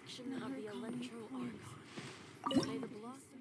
section Now of her the calling electro points. argon. May the block